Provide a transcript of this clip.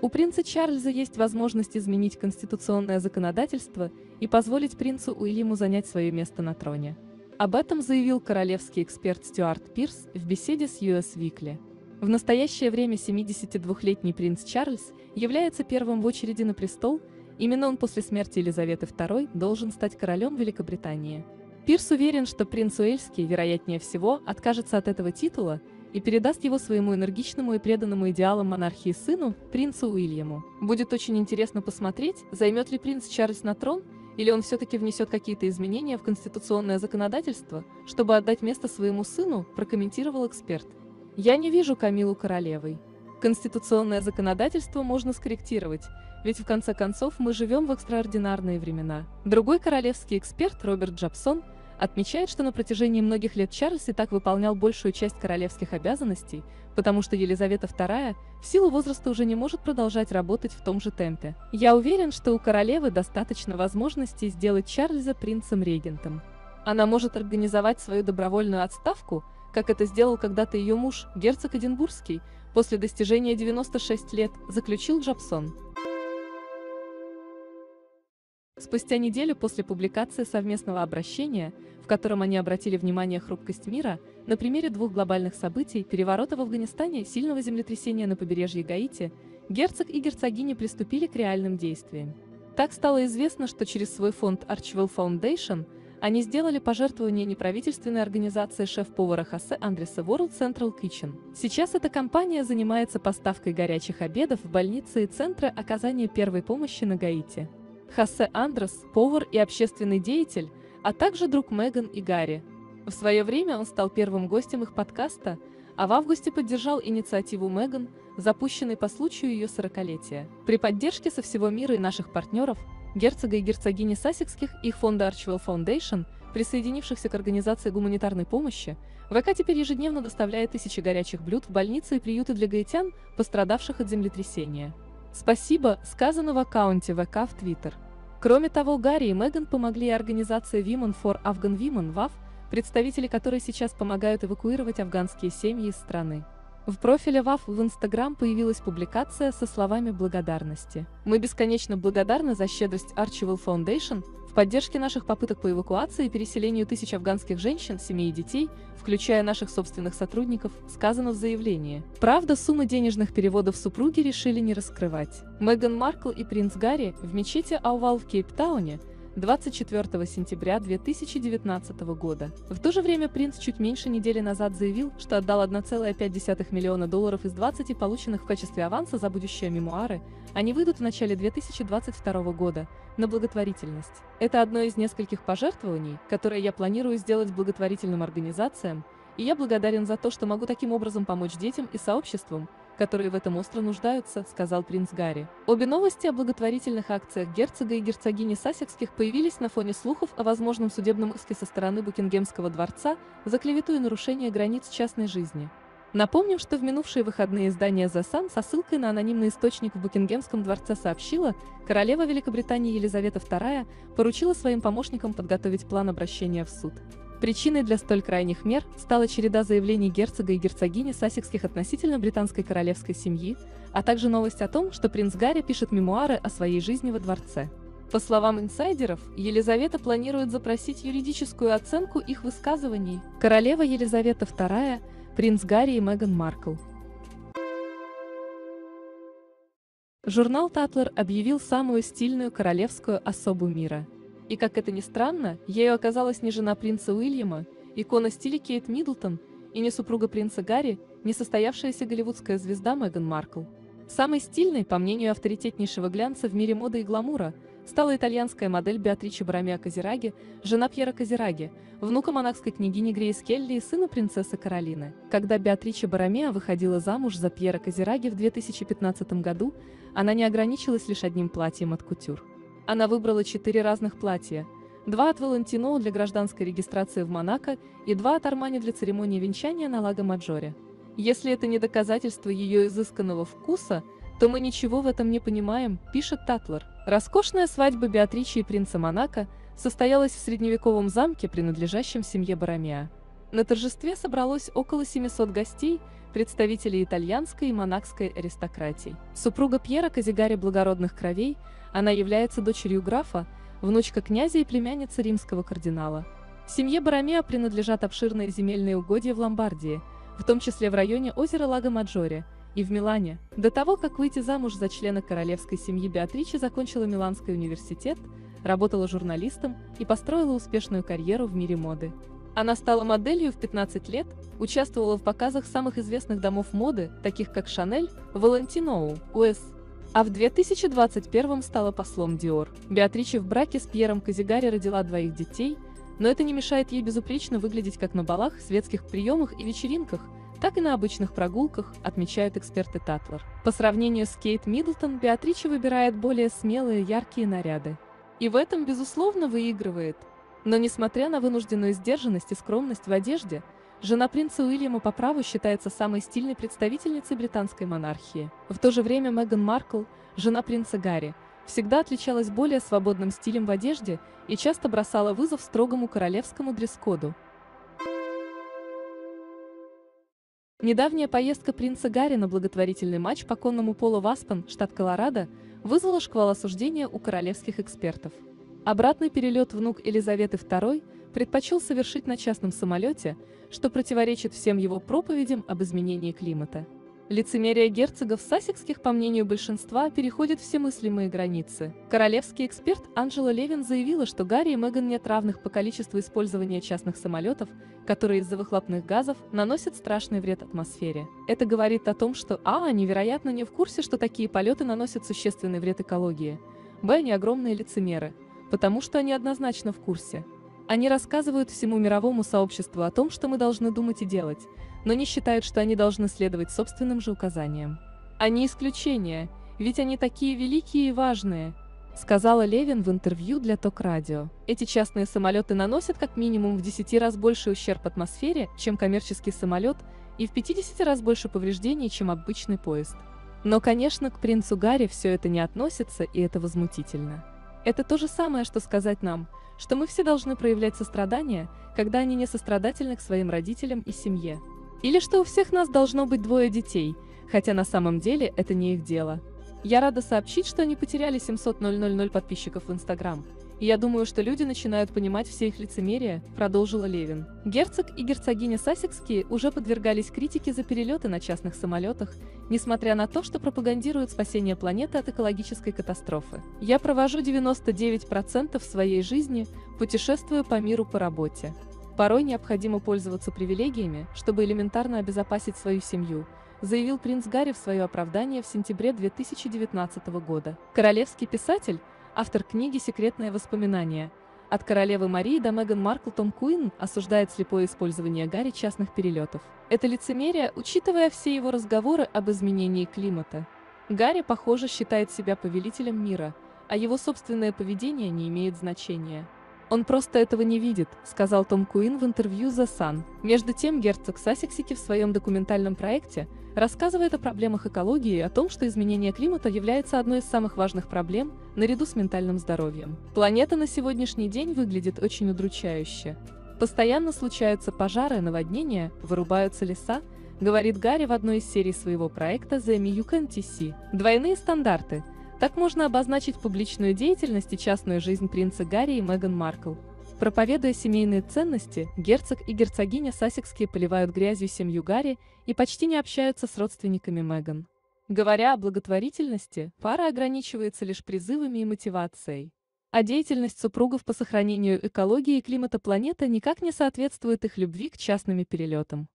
У принца Чарльза есть возможность изменить конституционное законодательство и позволить принцу Уильяму занять свое место на троне. Об этом заявил королевский эксперт Стюарт Пирс в беседе с US Weekly. В настоящее время 72-летний принц Чарльз является первым в очереди на престол, именно он после смерти Елизаветы II должен стать королем Великобритании. Пирс уверен, что принц Уэльский, вероятнее всего, откажется от этого титула и передаст его своему энергичному и преданному идеалам монархии сыну, принцу Уильяму. Будет очень интересно посмотреть, займет ли принц Чарльз на трон, или он все-таки внесет какие-то изменения в конституционное законодательство, чтобы отдать место своему сыну, прокомментировал эксперт. «Я не вижу Камилу королевой. Конституционное законодательство можно скорректировать, ведь в конце концов мы живем в экстраординарные времена». Другой королевский эксперт Роберт Джобсон отмечает, что на протяжении многих лет Чарльз и так выполнял большую часть королевских обязанностей, потому что Елизавета II в силу возраста уже не может продолжать работать в том же темпе. «Я уверен, что у королевы достаточно возможностей сделать Чарльза принцем-регентом. Она может организовать свою добровольную отставку, как это сделал когда-то ее муж, герцог Эдинбургский, после достижения 96 лет, заключил Джобсон. Спустя неделю после публикации совместного обращения, в котором они обратили внимание хрупкость мира, на примере двух глобальных событий – переворота в Афганистане, сильного землетрясения на побережье Гаити, герцог и герцогиня приступили к реальным действиям. Так стало известно, что через свой фонд Archwell Foundation они сделали пожертвование неправительственной организации шеф-повара Хосе Андреса World Central Kitchen. Сейчас эта компания занимается поставкой горячих обедов в больницы и центры оказания первой помощи на Гаити. Хосе Андрес – повар и общественный деятель, а также друг Меган и Гарри. В свое время он стал первым гостем их подкаста, а в августе поддержал инициативу Меган, запущенной по случаю ее 40-летия. При поддержке со всего мира и наших партнеров, герцога и герцогини Сассекских и их фонда Archwell Foundation, присоединившихся к организации гуманитарной помощи, ВК теперь ежедневно доставляет тысячи горячих блюд в больницы и приюты для гаитян, пострадавших от землетрясения. Спасибо, сказано в аккаунте ВК в Твиттер. Кроме того, Гарри и Меган помогли организации Women for Afghan Women (WAF), представители которой сейчас помогают эвакуировать афганские семьи из страны. В профиле WAF в Instagram появилась публикация со словами благодарности. «Мы бесконечно благодарны за щедрость Archwell Foundation в поддержке наших попыток по эвакуации и переселению тысяч афганских женщин, семей и детей, включая наших собственных сотрудников», сказано в заявлении. Правда, суммы денежных переводов супруги решили не раскрывать. Меган Маркл и принц Гарри в мечети Аувал в Кейптауне 24 сентября 2019 года. В то же время принц чуть меньше недели назад заявил, что отдал $1,5 миллиона из 20 полученных в качестве аванса за будущее мемуары. Они выйдут в начале 2022 года на благотворительность. Это одно из нескольких пожертвований, которые я планирую сделать благотворительным организациям, и я благодарен за то, что могу таким образом помочь детям и сообществам, которые в этом остро нуждаются, сказал принц Гарри. Обе новости о благотворительных акциях герцога и герцогини Сассекских появились на фоне слухов о возможном судебном иске со стороны Букингемского дворца за клевету и нарушение границ частной жизни. Напомним, что в минувшие выходные издание The Sun со ссылкой на анонимный источник в Букингемском дворце сообщила, королева Великобритании Елизавета II поручила своим помощникам подготовить план обращения в суд. Причиной для столь крайних мер стала череда заявлений герцога и герцогини Сассекских относительно британской королевской семьи, а также новость о том, что принц Гарри пишет мемуары о своей жизни во дворце. По словам инсайдеров, Елизавета планирует запросить юридическую оценку их высказываний. Королева Елизавета II, принц Гарри и Меган Маркл. Журнал Tatler объявил самую стильную королевскую особу мира. И, как это ни странно, ею оказалась не жена принца Уильяма, икона стиля Кейт Миддлтон, и не супруга принца Гарри, не состоявшаяся голливудская звезда Меган Маркл. Самой стильной, по мнению авторитетнейшего глянца в мире моды и гламура, стала итальянская модель Беатриче Боромеа Козираги, жена Пьера Козираги, внука монакской княгини Грейс Келли и сына принцессы Каролины. Когда Беатриче Боромеа выходила замуж за Пьера Козираги в 2015 году, она не ограничилась лишь одним платьем от кутюр. Она выбрала 4 разных платья: 2 от Валентино для гражданской регистрации в Монако и 2 от Армани для церемонии венчания на Лаго Маджоре. Если это не доказательство ее изысканного вкуса, то мы ничего в этом не понимаем, пишет Татлер. Роскошная свадьба Беатриче и принца Монако состоялась в средневековом замке, принадлежащем семье Боромеа. На торжестве собралось около 700 гостей, представителей итальянской и монакской аристократии. Супруга Пьера Казигари благородных кровей, она является дочерью графа, внучка князя и племянница римского кардинала. Семье Боромео принадлежат обширные земельные угодья в Ломбардии, в том числе в районе озера Лаго-Маджоре и в Милане. До того, как выйти замуж за члена королевской семьи, Беатриче закончила Миланский университет, работала журналистом и построила успешную карьеру в мире моды. Она стала моделью в 15 лет, участвовала в показах самых известных домов моды, таких как Шанель, Валентиноу, US, а в 2021 стала послом Dior. Беатриче в браке с Пьером Казигари родила 2 детей, но это не мешает ей безупречно выглядеть как на балах, светских приемах и вечеринках, так и на обычных прогулках, отмечают эксперты Татлер. По сравнению с Кейт Миддлтон, Беатриче выбирает более смелые, яркие наряды. И в этом, безусловно, выигрывает. Но несмотря на вынужденную сдержанность и скромность в одежде, жена принца Уильяма по праву считается самой стильной представительницей британской монархии. В то же время Меган Маркл, жена принца Гарри, всегда отличалась более свободным стилем в одежде и часто бросала вызов строгому королевскому дресс-коду. Недавняя поездка принца Гарри на благотворительный матч по конному полу в Аспен, штат Колорадо, вызвала шквал осуждения у королевских экспертов. Обратный перелет внук Елизаветы II предпочел совершить на частном самолете, что противоречит всем его проповедям об изменении климата. Лицемерие герцогов Сассекских, по мнению большинства, переходит все мыслимые границы. Королевский эксперт Анджела Левин заявила, что Гарри и Меган нет равных по количеству использования частных самолетов, которые из-за выхлопных газов наносят страшный вред атмосфере. Это говорит о том, что они, вероятно, не в курсе, что такие полеты наносят существенный вред экологии, они огромные лицемеры, потому что они однозначно в курсе. Они рассказывают всему мировому сообществу о том, что мы должны думать и делать, но не считают, что они должны следовать собственным же указаниям. Они исключение, ведь они такие великие и важные, сказала Левин в интервью для Ток-радио. Эти частные самолеты наносят как минимум в 10 раз больше ущерб атмосфере, чем коммерческий самолет, и в 50 раз больше повреждений, чем обычный поезд. Но, конечно, к принцу Гарри все это не относится, и это возмутительно. Это то же самое, что сказать нам, что мы все должны проявлять сострадание, когда они не сострадательны к своим родителям и семье. Или что у всех нас должно быть 2 детей, хотя на самом деле это не их дело. Я рада сообщить, что они потеряли 700 000 подписчиков в Инстаграм. И я думаю, что люди начинают понимать все их лицемерие, продолжила Левин. Герцог и герцогиня Сассекские уже подвергались критике за перелеты на частных самолетах, несмотря на то, что пропагандируют спасение планеты от экологической катастрофы. Я провожу 99% своей жизни, путешествую по миру по работе. Порой необходимо пользоваться привилегиями, чтобы элементарно обезопасить свою семью, заявил принц Гарри в свое оправдание в сентябре 2019 года. Королевский писатель, автор книги «Секретные воспоминания. От королевы Марии до Меган Маркл» Том Куин осуждает слепое использование Гарри частных перелетов. Это лицемерие, учитывая все его разговоры об изменении климата. Гарри, похоже, считает себя повелителем мира, а его собственное поведение не имеет значения. «Он просто этого не видит», — сказал Том Куин в интервью The Sun. Между тем, герцог Сассекский в своем документальном проекте рассказывает о проблемах экологии и о том, что изменение климата является одной из самых важных проблем, наряду с ментальным здоровьем. Планета на сегодняшний день выглядит очень удручающе. Постоянно случаются пожары, наводнения, вырубаются леса, говорит Гарри в одной из серий своего проекта The MUKNTC. Двойные стандарты. Так можно обозначить публичную деятельность и частную жизнь принца Гарри и Меган Маркл. Проповедуя семейные ценности, герцог и герцогиня Сассекские поливают грязью семью Гарри и почти не общаются с родственниками Меган. Говоря о благотворительности, пара ограничивается лишь призывами и мотивацией. А деятельность супругов по сохранению экологии и климата планеты никак не соответствует их любви к частным перелетам.